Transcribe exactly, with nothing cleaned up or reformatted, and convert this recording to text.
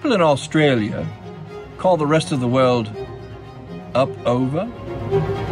people in Australia call the rest of the world up over.